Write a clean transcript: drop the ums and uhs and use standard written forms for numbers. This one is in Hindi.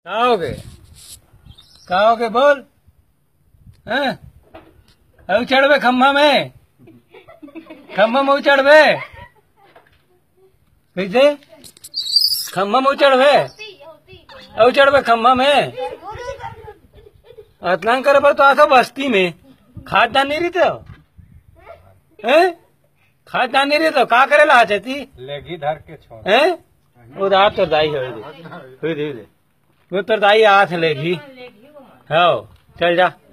कहा होगे बोल। हैं अब चढ़वे खम्भा में चढ़वे कैसे खम्भा में चढ़वे अब चढ़वे खम्भा में अतलान करे पर तो आसो बस्ती में खाद दान नहीं रहते हो खाद दान नहीं रहते का करे ला चाहती लेगी धर के छोड़ वो तो दाई है वो तो दाई हाथ लेगी हो चल जा।